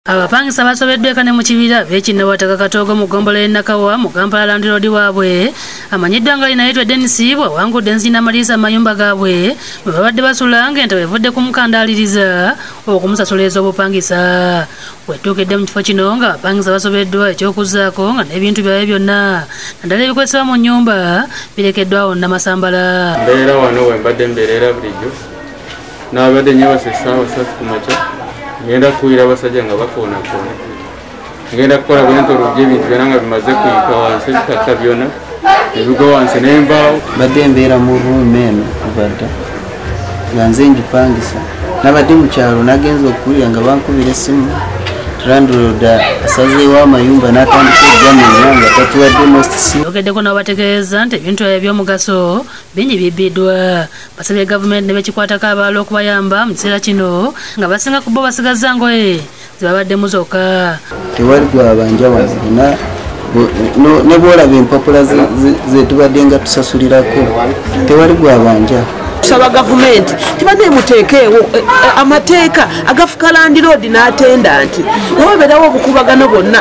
Abapangisa basobeddwa kane mu kibira bekinne wataka Katogo mu Gombola Nakawa mu Kampala Land Road waabwe amanyiddwa nga linayitwa Dennis wangudde enzina malisa mayumba gaabwe bwe babadde basula ng'ente bevudde ku mukandaaliriza okumusasula ez'obupangisa. Wetuukedde mu kifo kino nga abapangisa basobeddwa ekyokuzaako nga n'ebintu byabwe byonna naddala ebikozesebwa mu nnyumba birekeddwawo Namasambala. Mbeera wano we mbadde mbeerera bulijjo n'abadde nyebase essaawa 3 kumakya ngenda kuwira abasajja nga bakoonakona ngenda kukola bwento oluggi ebintu byonna nga bimaze kuyika wansi ebitaka byonna ebigwa wansi n'embaawo. Mbadde mbeera mu ruumu eno kubadda nga nze njipangisa nabadde mu kyalo nagenza okuwulira nga bankubira essimu landlord asazeewo amayumba n'atandika okujamenya nga tatuwadde mosisi. Yogeddeko n'abategeeza nti ebintu ebyomugaso bingi bibbiddwa. Basabye gavumenti ne bekikwatako abalala okubayamba mu kiseera kino nga basinga ku bo basigaza ngoye zibabaddemu zokka. Tewali gwabanja wazina ne bwolaba empapula zetubadde nga tusasulirako tewali gwabanja. Tusaba gavumenti tibadde muteekeewo amateeka agafuka Land Road n'atendanti wabeerawo obukubagano bwonna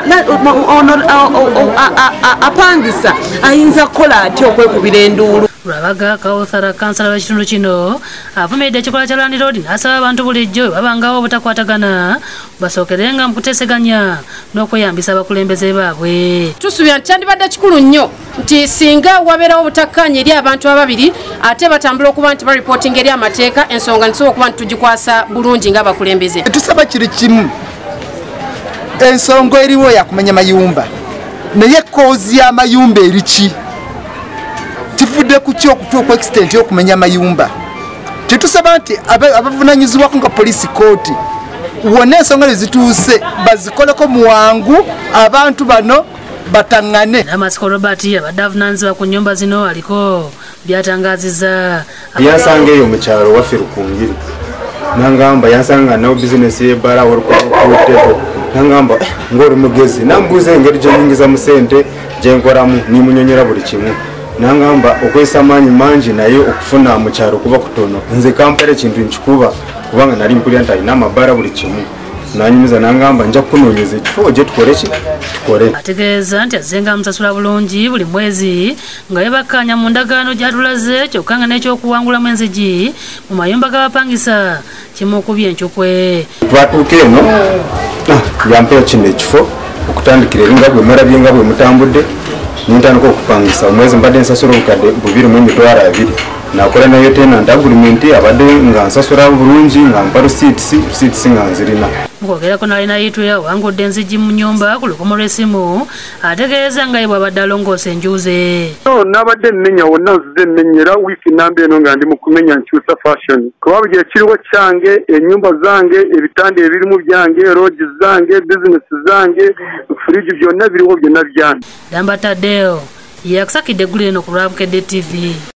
apangisa ayinza kukola atya okwekubira enduulu. Lwabaga Kawuthara kansala w'ekitundu kino avumiridde ekikola kya Land Road n'asaba abantu bulijjo babangawo obutakwatagana basookerenga mu kuteeseganya n'okweyambisa abakulembeze baabwe. Tusubira nti kyandibadde kikulu nnyo nti singa wabeerawo obutakkaanya eri abantu ababiri ate batambula okuba nti baripootinga eri amateeka ensonga nisobola okuba nti tugikwasa bulungi ng'abakulembeze. Tusaba kiri kimu ensonga eriwo yakumenya mayumba naye koozi y'amayumba eriki tivudde ku kyokutuuka extent y'okumenya mayumba. Tetusaba nti abavunanyizibwako nga poliisi kooti wonna ensonga ezituuse bazikoleko muwangu abantu bano batangane. Namasiko Robert abadde avunaanyizibwa ku nnyumba zino aliko byatangazizza. Yansanga eyo mu kyalo waffe Rukungiri nangamba yansanga nawo bizinesi y'ebbaala olukuteko nangamba ng'oli mugezi nambuuza engeri gye nyingiza mu ssente gye nkolamu nimunyonyera buli kimu nangamba okwesa amaanyi mangi naye okufuna mu kyalo kuba kutono nze Kampala ekintu nkikuba kubanga nali mpulira nti alina amabbaala buli kimu nanyumiza nangamba nja kunoonyeza ekifo gye tukole ki tukole. Ategeeza nti azzenga amusasula bulungi buli mwezi nga yebakkanya mu ndagaano gy'atulaze kyokka nga n'ekyokuwangulamu enzigi mu mayumba g'abapangisa kimukubye enkyukwe. Twatuuka eno yampeera kino ekifo okutandikira eringa bwe mmerabye nga bwe mutambudde nintandika okupangisa omwezi mbadde nsasula obukadde 2,200 nakola nayo tenant agreement abadde nga nsasula bulungi nga mpa receipts nga nzirina. Mukwogerako nalina yitwe wangudde enzigi mu nnyumba ku lukomo lw'essimu ategeeza nga ye bw'abadde alongoosa enjuuze. Nabadde nnenya wonna nzize nnenyera wiiki namba eno nga ndi mu kumenya nkyusa fashion kuba buli ekiriwo kyange ennyumba zange ebitanda ebirimu byange roads zange bizinesi zange fridge byonna biriwo byonna byange. Damba Taddeo yakusakidde eggulu eno ku Lwabukedde TV.